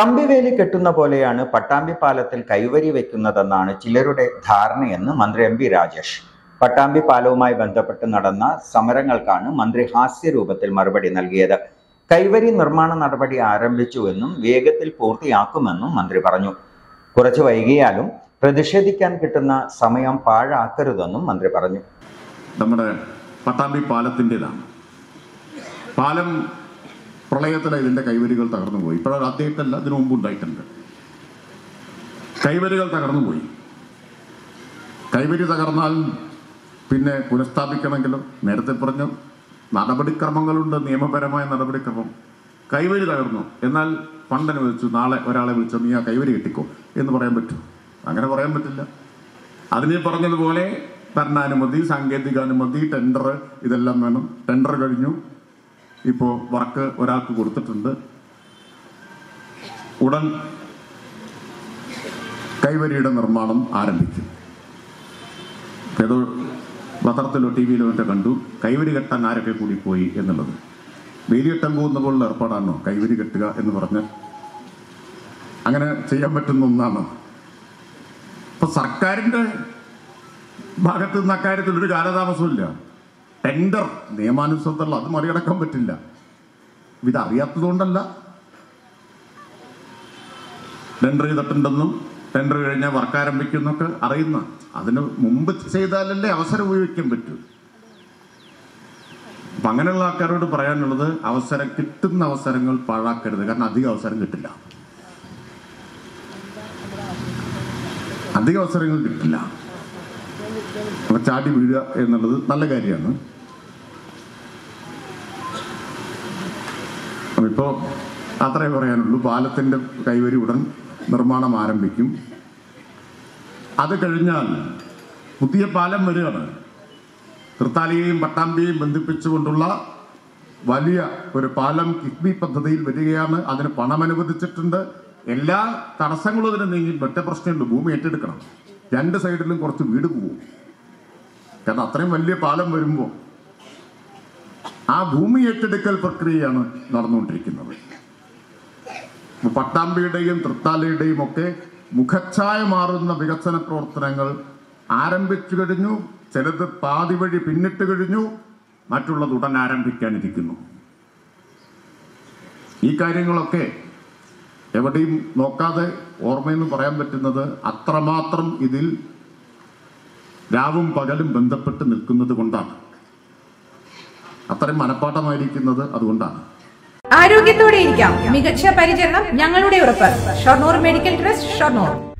കമ്പിവേലി കെട്ടുന്ന പോലെയാണ് പട്ടാമ്പി പാലത്തിൽ കൈവരി വയ്ക്കുന്നതെന്നാണ് ചിലരുടെ ധാരണയെന്ന് മന്ത്രി എം വി രാജേഷ്. പട്ടാമ്പി പാലവുമായി ബന്ധപ്പെട്ട് നടന്ന സമരങ്ങൾക്കാണ് മന്ത്രി ഹാസ്യരൂപത്തിൽ മറുപടി നൽകിയത്. കൈവരി നിർമ്മാണ നടപടി ആരംഭിച്ചുവെന്നും വേഗത്തിൽ പൂർത്തിയാക്കുമെന്നും മന്ത്രി പറഞ്ഞു. കുറച്ച് വൈകിയാലും പ്രതിഷേധിക്കാൻ കിട്ടുന്ന സമയം പാഴാക്കരുതെന്നും മന്ത്രി പറഞ്ഞു. നമ്മുടെ പട്ടാമ്പി പാലത്തിൻ്റെതാണ്. പാലം പ്രളയത്തിൽ ഇതിൻ്റെ കൈവരികൾ തകർന്നു പോയി. ഇപ്പോഴത് അദ്ദേഹത്തല്ല, ഇതിനു മുമ്പ് ഉണ്ടായിട്ടുണ്ട്. കൈവരികൾ തകർന്നു പോയി. കൈവരി തകർന്നാൽ പിന്നെ പുനഃസ്ഥാപിക്കണമെങ്കിലും നേരത്തെ പറഞ്ഞു നടപടിക്രമങ്ങളുണ്ട്, നിയമപരമായ നടപടിക്രമം. കൈവരി തകർന്നു, എന്നാൽ ഫണ്ട് അനുവദിച്ചു, നാളെ ഒരാളെ വിളിച്ചു നീ ആ കൈവരി കെട്ടിക്കോ എന്ന് പറയാൻ പറ്റും? അങ്ങനെ പറയാൻ പറ്റില്ല. അതിന് പറഞ്ഞതുപോലെ ഭരണാനുമതി, സാങ്കേതികാനുമതി, ടെൻഡർ ഇതെല്ലാം വേണം. ടെൻഡർ കഴിഞ്ഞു, ഇപ്പോൾ വർക്ക് ഒരാൾക്ക് കൊടുത്തിട്ടുണ്ട്. ഉടൻ കൈവരിയുടെ നിർമ്മാണം ആരംഭിക്കും. ഏതോ പത്രത്തിലോ ടി വിയിലോ മറ്റോ കണ്ടു കൈവരി കെട്ടാൻ ആരൊക്കെ കൂടി പോയി എന്നുള്ളത്. വേലി കെട്ടാൻ പോകുന്ന പോലുള്ള ഏർപ്പാടാണോ കൈവരി കെട്ടുക എന്ന് പറഞ്ഞ്? അങ്ങനെ ചെയ്യാൻ പറ്റുന്ന ഒന്നാണ്. ഇപ്പൊ സർക്കാരിന്റെ ഭാഗത്ത് നിന്ന് അക്കാര്യത്തിൽ ഒരു കാലതാമസമില്ല. ടെൻഡർ നിയമാനുസൃതമുള്ള, അത് മറികടക്കാൻ പറ്റില്ല. ഇതറിയാത്തതുകൊണ്ടല്ല. ടെൻഡർ ചെയ്തിട്ടുണ്ടെന്നും ടെൻഡർ കഴിഞ്ഞാൽ വർക്ക് ആരംഭിക്കുന്നൊക്കെ അറിയുന്ന, അതിന് മുമ്പ് ചെയ്താലല്ലേ അവസരം ഉപയോഗിക്കാൻ പറ്റൂ. അപ്പം അങ്ങനെയുള്ള ആൾക്കാരോട് പറയാനുള്ളത്, കിട്ടുന്ന അവസരങ്ങൾ പാഴാക്കരുത്. കാരണം അധികം അവസരം കിട്ടില്ല, അധികം അവസരങ്ങൾ കിട്ടില്ല. അപ്പം ചാടി വീഴുക എന്നുള്ളത് നല്ല കാര്യമാണ്. ഇപ്പോൾ അത്രേ പറയാനുള്ളൂ. പാലത്തിൻ്റെ കൈവരി ഉടൻ നിർമ്മാണം ആരംഭിക്കും. അത് കഴിഞ്ഞാൽ പുതിയ പാലം വരികയാണ്. തൃത്താലയെയും പട്ടാമ്പിയെയും ബന്ധിപ്പിച്ചുകൊണ്ടുള്ള വലിയ ഒരു പാലം കിഫ്ബി പദ്ധതിയിൽ വരികയാണ്. അതിന് പണം അനുവദിച്ചിട്ടുണ്ട്. എല്ലാ തടസ്സങ്ങളും അതിന് നീങ്ങി. ഒറ്റ പ്രശ്നമുണ്ട്, ഭൂമി ഏറ്റെടുക്കണം. രണ്ട് സൈഡിലും കുറച്ച് വീട് പോകും. കാരണം അത്രയും വലിയ പാലം വരുമ്പോൾ ആ ഭൂമി ഏറ്റെടുക്കൽ പ്രക്രിയയാണ് നടന്നുകൊണ്ടിരിക്കുന്നത്. പട്ടാമ്പിയുടെയും തൃത്താലയുടെയും ഒക്കെ മുഖച്ഛായ മാറുന്ന വികസന പ്രവർത്തനങ്ങൾ ആരംഭിച്ചു കഴിഞ്ഞു. ചിലത് പാതി വഴി പിന്നിട്ട് കഴിഞ്ഞു, മറ്റുള്ളത് ഉടൻ ആരംഭിക്കാനിരിക്കുന്നു. ഈ കാര്യങ്ങളൊക്കെ എവിടെയും നോക്കാതെ ഓർമ്മയെന്ന് പറയാൻ പറ്റുന്നത് അത്രമാത്രം ഇതിൽ രാവും പകലും ബന്ധപ്പെട്ട് നിൽക്കുന്നത് കൊണ്ടാണ്. അത്രയും മനപ്പാഠമായിരിക്കുന്നത് അതുകൊണ്ടാണ്. ആരോഗ്യത്തോടെ ഇരിക്കാം, മികച്ച പരിചരണം ഞങ്ങളുടെ ഉറപ്പ്. Shoranur medical trust, Shoranur.